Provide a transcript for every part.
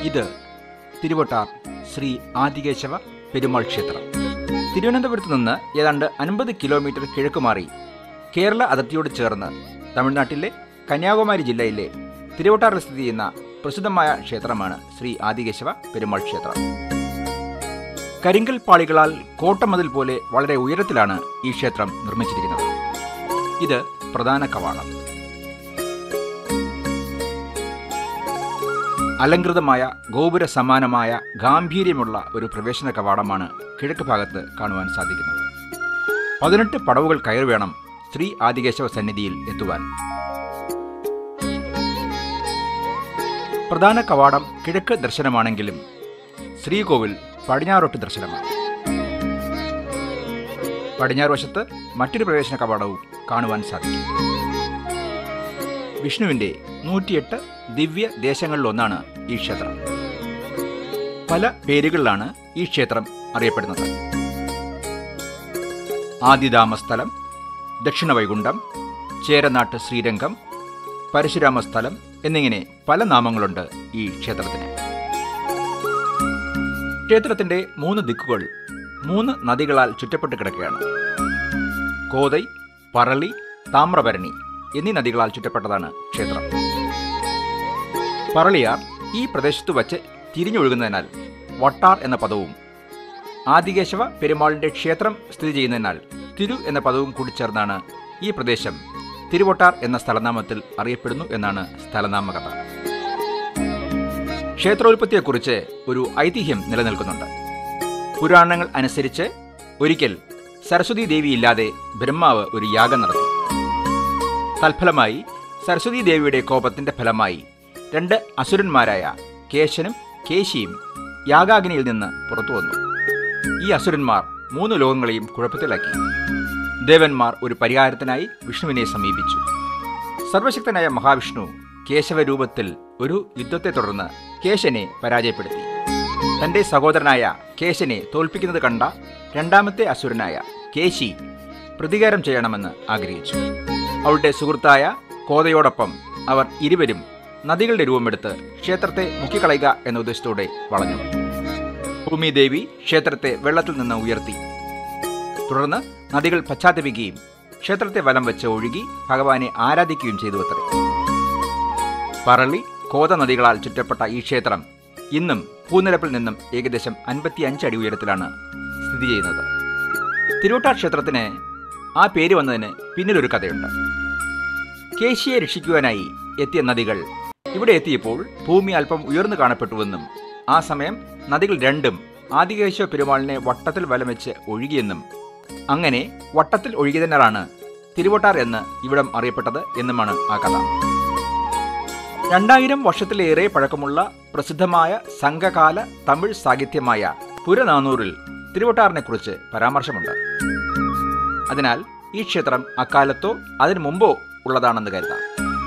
ഇത് തിരുവട്ടാർ ശ്രീ ആദികേശവ പെരുമാൾ ക്ഷേത്രം. തിരുവനന്തപുരത്ത് നിന്ന് ഏതാണ്ട് 50 കിലോമീറ്റർ കിഴക്ക് മാറി കേരള അതിർത്തിയോട് ചേർന്ന് തമിഴ്നാട്ടിലെ കന്യാകുമാരി ജില്ലയിലെ തിരുവട്ടാറിൽ സ്ഥിതി ചെയ്യുന്ന പ്രസിദ്ധമായ ക്ഷേത്രമാണ് ശ്രീ ആദികേശവ പെരുമാൾ ക്ഷേത്രം. കരിങ്കൽ പാളികളാൽ കോട്ടമതിൽ പോലെ വളരെ ഉയരത്തിലാണ് ഈ ക്ഷേത്രം നിർമ്മിച്ചിരിക്കുന്നത്. ഇത് പ്രധാന കവാടം. അലങ്കൃതമായ ഗോപുര സമാനമായ ഗാംഭീര്യമുള്ള ഒരു പ്രവേശന കവാടമാണ് കിഴക്ക് ഭാഗത്ത് കാണുവാൻ സാധിക്കുന്നത്. 18 പടവുകൾ കയറി വേണം ശ്രീ ആദികേശവ സന്നിധിയിൽ എത്തുവാൻ. പ്രധാന കവാടം കിഴക്ക് ദർശനമാണെങ്കിലും ശ്രീകോവിൽ പടിഞ്ഞാറോട്ട് ദർശനമാണ്. പടിഞ്ഞാറ് വശത്ത് മറ്റൊരു പ്രവേശന കവാടവും കാണുവാൻ സാധിക്കും. വിഷ്ണുവിന്റെ 108 ദിവ്യ ദേശങ്ങളിലൊന്നാണ് ഈ ക്ഷേത്രം. പല പേരുകളിലാണ് ഈ ക്ഷേത്രം അറിയപ്പെടുന്നത്. ആദിധാമസ്ഥലം, ദക്ഷിണ വൈകുണ്ഠം, ചേരനാട്ട് ശ്രീരംഗം, പരശുരാമസ്ഥലം എന്നിങ്ങനെ പല നാമങ്ങളുണ്ട് ഈ ക്ഷേത്രത്തിന്. ക്ഷേത്രത്തിന്റെ 3 ദിക്കുകൾ 3 നദികളാൽ ചുറ്റപ്പെട്ട് കിടക്കുകയാണ്. കോതൈ, പറളി, താമ്രഭരണി എന്നീ നദികളാൽ ചുറ്റപ്പെട്ടതാണ് ക്ഷേത്രം. പറളിയാർ ഈ പ്രദേശത്തു വച്ച് തിരിഞ്ഞൊഴുകുന്നതിനാൽ വട്ടാർ എന്ന പദവും, ആദികേശവ പെരുമാളിന്റെ ക്ഷേത്രം സ്ഥിതി ചെയ്യുന്നതിനാൽ തിരു എന്ന പദവും കൂടിച്ചേർന്നാണ് ഈ പ്രദേശം തിരുവട്ടാർ എന്ന സ്ഥലനാമത്തിൽ അറിയപ്പെടുന്നു എന്നാണ് സ്ഥലനാമകഥ. ക്ഷേത്രോൽപത്തിയെക്കുറിച്ച് ഒരു ഐതിഹ്യം നിലനിൽക്കുന്നുണ്ട്. പുരാണങ്ങൾ അനുസരിച്ച് ഒരിക്കൽ സരസ്വതി ദേവി ഇല്ലാതെ ബ്രഹ്മാവ് ഒരു യാഗം നടത്തി. തൽഫലമായി സരസ്വതി ദേവിയുടെ കോപത്തിന്റെ ഫലമായി 2 അസുരന്മാരായ കേശനും കേശിയും യാഗാഗ്നിയിൽ നിന്ന് പുറത്തു വന്നു. ഈ അസുരന്മാർ 3 ലോകങ്ങളെയും കുഴപ്പത്തിലാക്കി. ദേവന്മാർ ഒരു പരിഹാരത്തിനായി വിഷ്ണുവിനെ സമീപിച്ചു. സർവശക്തനായ മഹാവിഷ്ണു കേശവരൂപത്തിൽ ഒരു യുദ്ധത്തെ തുടർന്ന് കേശനെ പരാജയപ്പെടുത്തി. തന്റെ സഹോദരനായ കേശനെ തോൽപ്പിക്കുന്നത് കണ്ട 2ാമത്തെ അസുരനായ കേശി പ്രതികാരം ചെയ്യണമെന്ന് ആഗ്രഹിച്ചു. അവളുടെ സുഹൃത്തായ കോതയോടൊപ്പം അവർ ഇരുവരും നദികളുടെ രൂപമെടുത്ത് ക്ഷേത്രത്തെ മുക്കിക്കളയുക എന്ന ഉദ്ദേശത്തോടെ വളഞ്ഞു. ഭൂമിദേവി ക്ഷേത്രത്തെ വെള്ളത്തിൽ നിന്ന് ഉയർത്തി. തുടർന്ന് നദികൾ പശ്ചാത്തപിക്കുകയും ക്ഷേത്രത്തെ വലം വെച്ച് ഒഴുകി ഭഗവാനെ ആരാധിക്കുകയും ചെയ്തു അത്രേ. പറളി, കോത നദികളാൽ ചുറ്റപ്പെട്ട ഈ ക്ഷേത്രം ഇന്നും ഭൂനിരപ്പിൽ നിന്നും ഏകദേശം 55 അടി ഉയരത്തിലാണ് സ്ഥിതി ചെയ്യുന്നത്. തിരുവട്ടാർ ക്ഷേത്രത്തിന് ആ പേര് വന്നതിന് പിന്നിലൊരു കഥയുണ്ട്. കേശിയെ രക്ഷിക്കുവാനായി എത്തിയ നദികൾ ഇവിടെ എത്തിയപ്പോൾ ഭൂമി അല്പം ഉയർന്നു കാണപ്പെട്ടുവെന്നും ആ സമയം നദികൾ രണ്ടും ആദികേശവ പെരുമാളിനെ വട്ടത്തിൽ വലം വെച്ച് ഒഴുകിയെന്നും അങ്ങനെ വട്ടത്തിൽ ഒഴുകിയതിനാലാണ് തിരുവട്ടാർ എന്ന് ഇവിടം അറിയപ്പെട്ടത് എന്നുമാണ് ആ കഥ. 2000 വർഷത്തിലേറെ പഴക്കമുള്ള പ്രസിദ്ധമായ സംഘകാല തമിഴ് സാഹിത്യമായ പുരനാനൂറിൽ തിരുവട്ടാറിനെ കുറിച്ച് പരാമർശമുണ്ട്. അതിനാൽ ഈ ക്ഷേത്രം അക്കാലത്തോ അതിനു മുമ്പോ ഉള്ളതാണെന്ന് കരുതാം.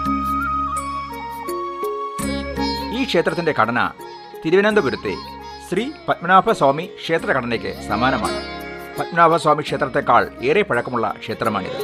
ഈ ക്ഷേത്രത്തിന്റെ ഘടന തിരുവനന്തപുരത്തെ ശ്രീ പത്മനാഭസ്വാമി ക്ഷേത്രഘടനയ്ക്ക് സമാനമാണ്. പത്മനാഭസ്വാമി ക്ഷേത്രത്തെക്കാൾ ഏറെ പഴക്കമുള്ള ക്ഷേത്രമാണിത്.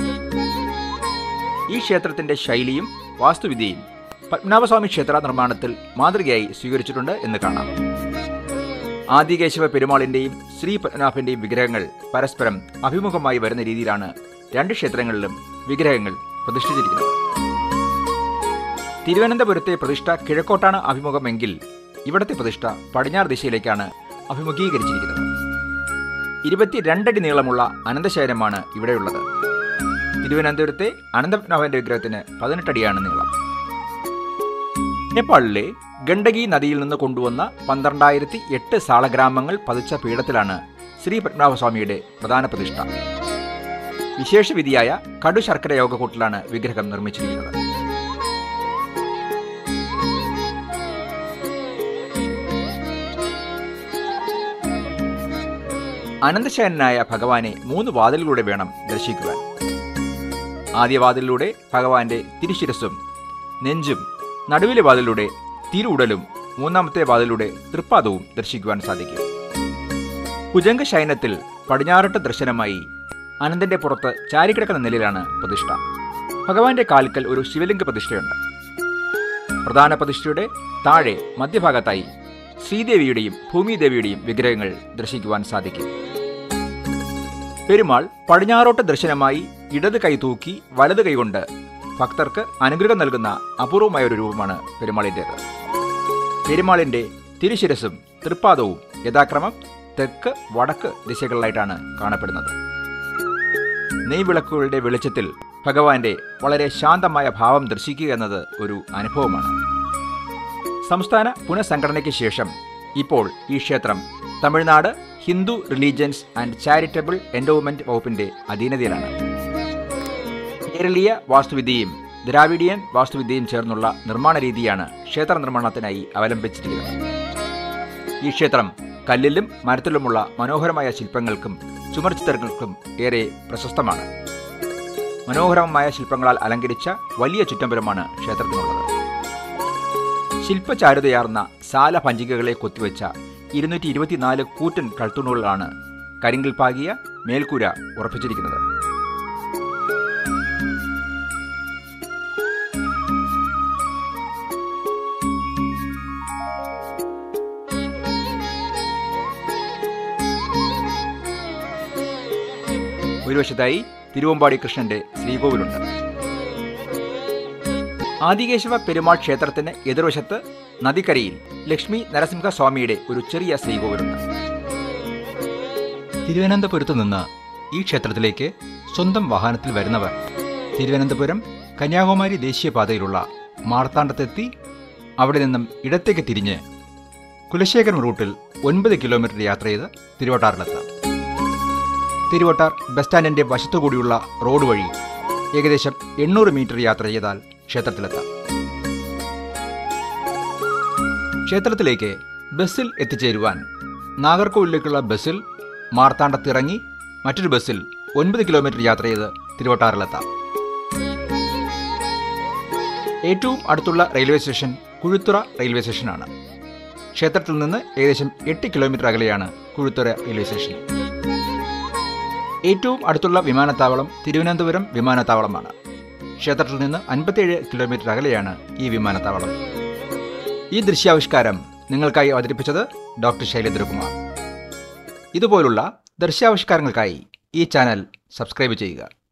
ഈ ക്ഷേത്രത്തിന്റെ ശൈലിയും വാസ്തുവിദ്യയും പത്മനാഭസ്വാമി ക്ഷേത്ര നിർമ്മാണത്തിൽ മാതൃകയായി സ്വീകരിച്ചിട്ടുണ്ട് എന്ന് കാണാം. ആദികേശവ പെരുമാളിന്റെയും ശ്രീ പത്മനാഭന്റെയും വിഗ്രഹങ്ങൾ പരസ്പരം അഭിമുഖമായി വരുന്ന രീതിയിലാണ് 2 ക്ഷേത്രങ്ങളിലും വിഗ്രഹങ്ങൾ പ്രതിഷ്ഠിച്ചിരിക്കുന്നത്. തിരുവനന്തപുരത്തെ പ്രതിഷ്ഠ കിഴക്കോട്ടാണ് അഭിമുഖമെങ്കിൽ ഇവിടത്തെ പ്രതിഷ്ഠ പടിഞ്ഞാറ് ദിശയിലേക്കാണ് അഭിമുഖീകരിച്ചിരിക്കുന്നത്. 22 അടി നീളമുള്ള അനന്തശയനമാണ് ഇവിടെയുള്ളത്. തിരുവനന്തപുരത്തെ അനന്തപത്മനാഭന്റെ വിഗ്രഹത്തിന് 18 അടിയാണ് നീളം. നേപ്പാളിലെ ഗണ്ഡകി നദിയിൽ നിന്ന് കൊണ്ടുവന്ന 12,008 സാളഗ്രാമങ്ങൾ പതിച്ച പീഠത്തിലാണ് ശ്രീ പത്മനാഭസ്വാമിയുടെ പ്രധാന പ്രതിഷ്ഠ. വിശേഷവിധിയായ കടു ശർക്കര യോഗക്കൂട്ടിലാണ് വിഗ്രഹം നിർമ്മിച്ചിരിക്കുന്നത്. അനന്തശയനായ ഭഗവാനെ 3 വാതിലിലൂടെ വേണം ദർശിക്കുവാൻ. ആദ്യ വാതിലിലൂടെ ഭഗവാന്റെ തിരുശിരസ്സും നെഞ്ചും, നടുവിലെ വാതിലൂടെ തിരുവുടലും, 3ാമത്തെ വാതിലൂടെ തൃപ്പാദവും ദർശിക്കുവാൻ സാധിക്കും. ഭുജംഗശയനത്തിൽ പടിഞ്ഞാറോട്ട് ദർശനമായി അനന്തന്റെ പുറത്ത് ചാരിക്കിടക്കുന്ന നിലയിലാണ് പ്രതിഷ്ഠ. ഭഗവാന്റെ കാൽക്കൽ ഒരു ശിവലിംഗ പ്രതിഷ്ഠയുണ്ട്. പ്രധാന പ്രതിഷ്ഠയുടെ താഴെ മധ്യഭാഗത്തായി ശ്രീദേവിയുടെയും ഭൂമിദേവിയുടെയും വിഗ്രഹങ്ങൾ ദർശിക്കുവാൻ സാധിക്കും. പെരുമാൾ പടിഞ്ഞാറോട്ട് ദർശനമായി ഇടത് കൈ തൂക്കി വലത് കൈകൊണ്ട് ഭക്തർക്ക് അനുഗ്രഹം നൽകുന്ന അപൂർവമായ ഒരു രൂപമാണ് പെരുമാളിൻ്റേത്. പെരുമാളിന്റെ തിരുശിരസും തൃപ്പാദവും യഥാക്രമം തെക്ക് വടക്ക് ദിശകളിലായിട്ടാണ് കാണപ്പെടുന്നത്. നെയ്വിളക്കുകളുടെ വെളിച്ചത്തിൽ ഭഗവാന്റെ വളരെ ശാന്തമായ ഭാവം ദർശിക്കുക എന്നത് ഒരു അനുഭവമാണ്. സംസ്ഥാന പുനഃസംഘടനയ്ക്ക് ശേഷം ഇപ്പോൾ ഈ ക്ഷേത്രം Tamil Nadu Hindu religions and charitable endowment വകുപ്പിന്റെ അധീനതയിലാണ്. കേരളീയ വാസ്തുവിദ്യയും ദ്രാവിഡിയൻ വാസ്തുവിദ്യയും ചേർന്നുള്ള നിർമ്മാണ രീതിയാണ് ക്ഷേത്ര നിർമ്മാണത്തിനായി അവലംബിച്ചിരിക്കുന്നത്. ഈ ക്ഷേത്രം കല്ലിലും മരത്തിലുമുള്ള മനോഹരമായ ശില്പങ്ങൾക്കും ചുമർചിത്രങ്ങൾക്കും ഏറെ പ്രശസ്തമാണ്. മനോഹരമായ ശില്പങ്ങളാൽ അലങ്കരിച്ച വലിയ ചുറ്റമ്പലമാണ് ക്ഷേത്രത്തിനുള്ളത്. ശില്പചാരുതയാർന്ന സാലഭഞ്ചികകളെ കൊത്തിവെച്ച 224 കൂറ്റൻ കൽത്തൂണുകളാണ് കരിങ്കൽ പാകിയ മേൽക്കൂര ഉറപ്പിച്ചിരിക്കുന്നത്. ഒരു വശത്തായി തിരുവമ്പാടി കൃഷ്ണന്റെ ശ്രീകോവിലുണ്ട്. ആദികേശവ പെരുമാൾ ക്ഷേത്രത്തിന് എതിർവശത്ത് നദിക്കരയിൽ ലക്ഷ്മി നരസിംഹസ്വാമിയുടെ ഒരു ചെറിയ ശ്രീകോവിലുണ്ട്. തിരുവനന്തപുരത്ത് നിന്ന് ഈ ക്ഷേത്രത്തിലേക്ക് സ്വന്തം വാഹനത്തിൽ വരുന്നവർ തിരുവനന്തപുരം കന്യാകുമാരി ദേശീയപാതയിലുള്ള മാർത്താണ്ഡത്തെത്തി അവിടെ നിന്നും ഇടത്തേക്ക് തിരിഞ്ഞ് കുലശേഖരം റൂട്ടിൽ 9 കിലോമീറ്റർ യാത്ര ചെയ്ത് തിരുവട്ടാറിലെത്താം. തിരുവട്ടാർ ബസ് സ്റ്റാൻഡിന്റെ വശത്തുകൂടിയുള്ള റോഡ് വഴി ഏകദേശം 800 മീറ്റർ യാത്ര ചെയ്താൽ ക്ഷേത്രത്തിലെത്താം. ക്ഷേത്രത്തിലേക്ക് ബസ്സിൽ എത്തിച്ചേരുവാൻ നാഗർകോവിലേക്കുള്ള ബസ്സിൽ മാർത്താണ്ഡത്തിറങ്ങി മറ്റൊരു ബസ്സിൽ 9 കിലോമീറ്റർ യാത്ര ചെയ്ത് തിരുവട്ടാറിലെത്താം. ഏറ്റവും അടുത്തുള്ള റെയിൽവേ സ്റ്റേഷൻ കുഴുത്തുറ റെയിൽവേ സ്റ്റേഷനാണ്. ക്ഷേത്രത്തിൽ നിന്ന് ഏകദേശം 8 കിലോമീറ്റർ അകലെയാണ് കുഴുത്തുറ റെയിൽവേ സ്റ്റേഷൻ. ഏറ്റവും അടുത്തുള്ള വിമാനത്താവളം തിരുവനന്തപുരം വിമാനത്താവളമാണ്. ക്ഷേത്രത്തിൽ നിന്ന് 57 കിലോമീറ്റർ അകലെയാണ് ഈ വിമാനത്താവളം. ഈ ദൃശ്യാവിഷ്കാരം നിങ്ങൾക്കായി അവതരിപ്പിച്ചത് ഡോക്ടർ ശൈലേന്ദ്രകുമാർ. ഇതുപോലുള്ള ദൃശ്യാവിഷ്കാരങ്ങൾക്കായി ഈ ചാനൽ സബ്സ്ക്രൈബ് ചെയ്യുക.